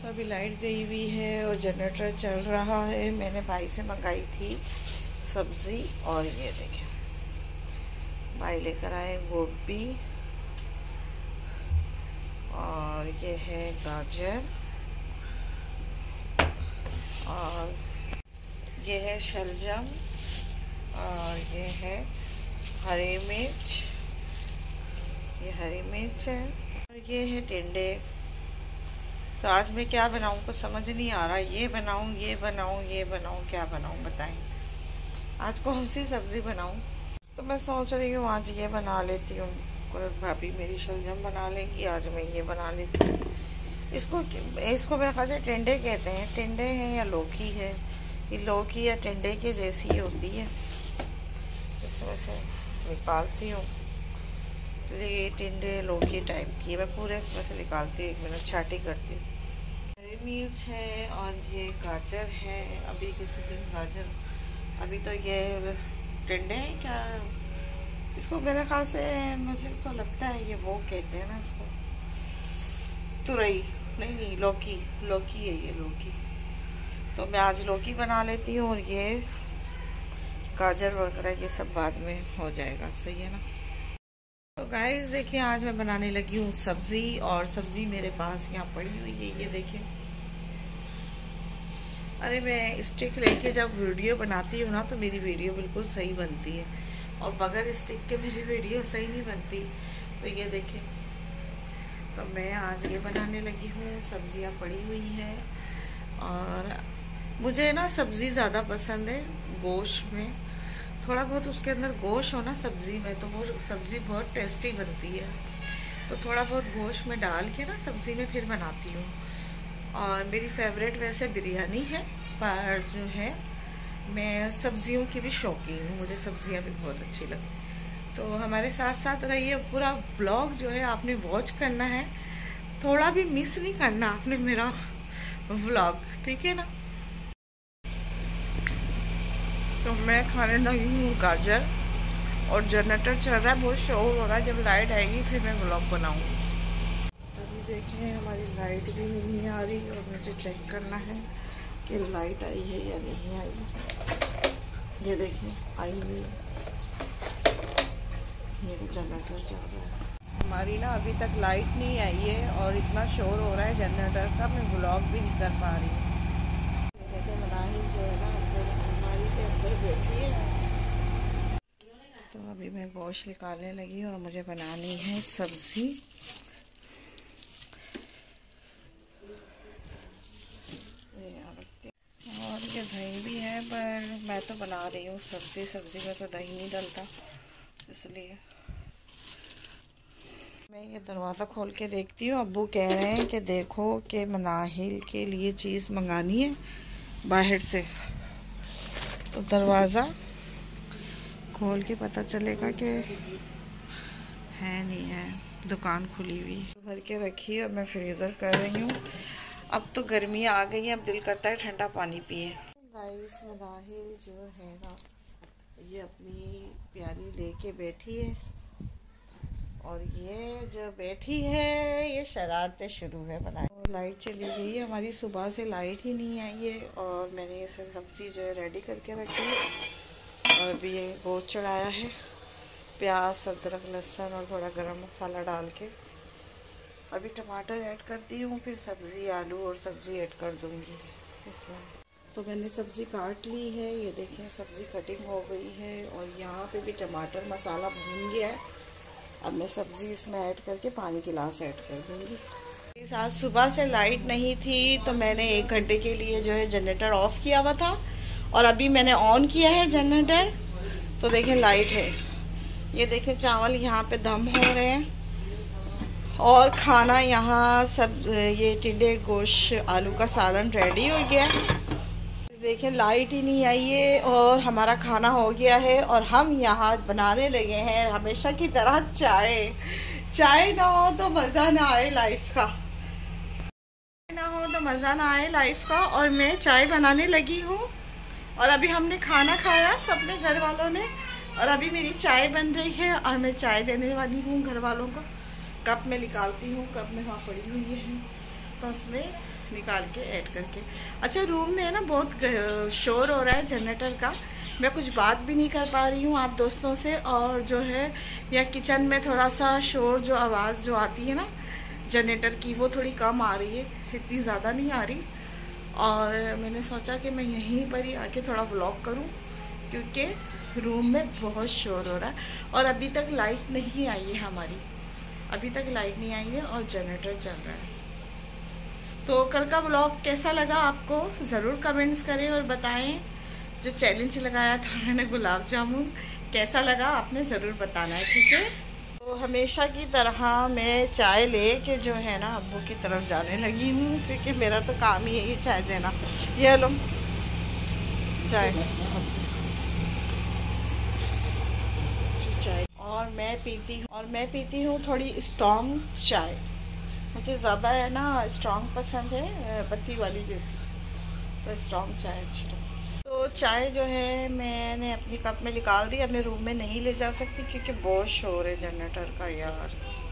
तो अभी लाइट गई हुई है और जनरेटर चल रहा है। मैंने भाई से मंगाई थी सब्ज़ी और ये देखें भाई लेकर आए गोभी और ये है गाजर और ये है शलजम और ये है हरी मिर्च, ये हरी मिर्च है और ये है टिंडे। तो आज मैं क्या बनाऊँ कुछ समझ नहीं आ रहा, ये बनाऊँ ये बनाऊँ ये बनाऊँ, क्या बनाऊँ बताएं। आज कौन सी सब्ज़ी बनाऊँ? तो मैं सोच रही हूँ आज ये बना लेती हूँ। भाभी मेरी शलजम बना लेंगी, आज मैं ये बना लेती हूँ। इसको मेरे ख्याल से टिंडे कहते हैं। टिंडे हैं या लौकी है, ये लौकी या टिंडे के जैसी ही होती है। इसमें से निकालती हूँ, ये टिंडे लौकी टाइप की मैं पूरे इसमें से निकालती हूँ। 1 मिनट छाटी करती हूँ। हरी मिर्च है और ये गाजर है। अभी किसी दिन गाजर, अभी तो ये टिंडे हैं क्या, इसको मेरे ख्याल से मुझे तो लगता है ये वो कहते हैं ना इसको, तुरई नहीं लौकी, लौकी है ये लौकी। तो मैं आज लौकी बना लेती हूँ और ये गाजर वगैरह ये सब बाद में हो जाएगा, सही है ना। तो गाइस देखिए आज मैं बनाने लगी हूँ सब्ज़ी और सब्ज़ी मेरे पास यहाँ पड़ी हुई है, ये देखिए। अरे मैं स्टिक लेके जब वीडियो बनाती हूँ ना तो मेरी वीडियो बिल्कुल सही बनती है और बगैर स्टिक के मेरी वीडियो सही नहीं बनती। तो ये देखिए, तो मैं आज ये बनाने लगी हूँ। सब्जियाँ पड़ी हुई हैं और मुझे ना सब्ज़ी ज़्यादा पसंद है गोश्त में, थोड़ा बहुत उसके अंदर गोश्त हो ना सब्ज़ी में तो वो सब्ज़ी बहुत टेस्टी बनती है। तो थोड़ा बहुत गोश्त में डाल के ना सब्ज़ी में फिर बनाती हूँ। और मेरी फेवरेट वैसे बिरयानी है, पर जो है मैं सब्ज़ियों की भी शौकीन हूँ, मुझे सब्ज़ियाँ भी बहुत अच्छी लगती। तो हमारे साथ साथ रहिए, पूरा व्लॉग जो है आपने वॉच करना है, थोड़ा भी मिस नहीं करना आपने मेरा व्लॉग, ठीक है ना। तो मैं खाने लगी हूँ गाजर और जनरेटर चल रहा है, बहुत शोर हो रहा है। जब लाइट आएगी फिर मैं व्लॉग बनाऊँगी। अभी देखें हमारी लाइट भी नहीं आ रही और मुझे चेक करना है कि लाइट आई है या नहीं आई। ये देखें आई हुई, ये जनरेटर चल रहा है। हमारी ना अभी तक लाइट नहीं आई है और इतना शोर हो रहा है जनरेटर का, मैं व्लॉग भी नहीं कर पा रही हूँ। देखो मनाही जो है ना अंदर हमारी के अंदर बैठी है। तो अभी मैं गोश्त निकालने लगी और मुझे बनानी है सब्ज़ी। और ये दही भी है, पर मैं तो बना रही हूँ सब्ज़ी में तो दही नहीं डलता, इसलिए मैं ये दरवाज़ा खोल के देखती हूँ। अब्बू कह रहे हैं कि देखो कि मनाहिल के लिए चीज़ मंगानी है बाहर से, तो दरवाज़ा खोल के पता चलेगा कि है नहीं है, दुकान खुली हुई भर के रखी है और मैं फ्रीज़र कर रही हूँ। अब तो गर्मी आ गई है, अब दिल करता है ठंडा पानी पिए। गाइस मनाहिल जो है ना ये अपनी प्यारी लेके बैठी है और ये जो बैठी है ये शरारतें शुरू है बनाए। और लाइट चली गई है हमारी, सुबह से लाइट ही नहीं आई है और मैंने ये सब्ज़ी जो है रेडी करके रखी है। और अभी ये गोश्त चढ़ाया है, प्याज अदरक लहसुन और थोड़ा गरम मसाला डाल के। अभी टमाटर ऐड करती हूँ, फिर सब्ज़ी आलू और सब्ज़ी ऐड कर दूँगी इसमें। तो मैंने सब्ज़ी काट ली है, ये देखें सब्ज़ी कटिंग हो गई है और यहाँ पे भी टमाटर मसाला भून गया है। अब मैं सब्ज़ी इसमें ऐड करके पानी गिलास ऐड कर दूँगी। आज सुबह से लाइट नहीं थी तो मैंने 1 घंटे के लिए जो है जनरेटर ऑफ़ किया हुआ था और अभी मैंने ऑन किया है जनरेटर, तो देखें लाइट है। ये देखें चावल यहाँ पे दम हो रहे हैं और खाना यहाँ सब ये टिंडे गोश्त आलू का सालन रेडी हो गया। देखें लाइट ही नहीं आई है और हमारा खाना हो गया है और हम यहाँ बनाने लगे हैं हमेशा की तरह चाय ना हो तो मज़ा ना आए लाइफ का, ना हो तो मज़ा ना आए लाइफ का। और मैं चाय बनाने लगी हूँ और अभी हमने खाना खाया सबने घर वालों ने और अभी मेरी चाय बन रही है और मैं चाय देने वाली हूँ घर वालों को। कप में निकालती हूँ, कप में वहाँ पड़ी हुई है तो उसमें निकाल के ऐड करके। अच्छा, रूम में है ना बहुत शोर हो रहा है जनरेटर का, मैं कुछ बात भी नहीं कर पा रही हूँ आप दोस्तों से। और जो है या किचन में थोड़ा सा शोर, जो आवाज़ जो आती है ना जनरेटर की, वो थोड़ी कम आ रही है, इतनी ज़्यादा नहीं आ रही। और मैंने सोचा कि मैं यहीं पर ही आके थोड़ा व्लॉग करूं, क्योंकि रूम में बहुत शोर हो रहा है। और अभी तक लाइट नहीं आई है हमारी, अभी तक लाइट नहीं आई है और जनरेटर चल रहा है। तो कल का व्लॉग कैसा लगा आपको ज़रूर कमेंट्स करें और बताएं। जो चैलेंज लगाया था मैंने गुलाब जामुन, कैसा लगा आपने ज़रूर बताना है, ठीक है। तो हमेशा की तरह मैं चाय ले के जो है ना अब्बू की तरफ जाने लगी हूँ, क्योंकि मेरा तो काम ही है ये चाय देना। ये लो चाय, चाय। और मैं पीती हूँ थोड़ी स्ट्रॉन्ग चाय, मुझे ज़्यादा है ना स्ट्रॉन्ग पसंद है, पत्ती वाली जैसी, तो स्ट्रॉन्ग चाय अच्छी लगती है। तो चाय जो है मैंने अपनी कप में निकाल दी, अपने रूम में नहीं ले जा सकती क्योंकि बहुत शोर है जनरेटर का यार।